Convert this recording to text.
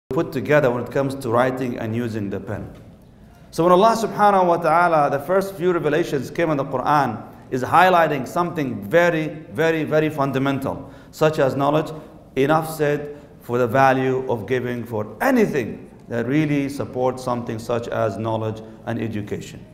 put together when it comes to writing and using the pen. So when Allah subhanahu wa ta'ala, the first few revelations came in the Quran, is highlighting something very, very, very fundamental, such as knowledge, enough said for the value of giving for anything that really supports something such as knowledge and education.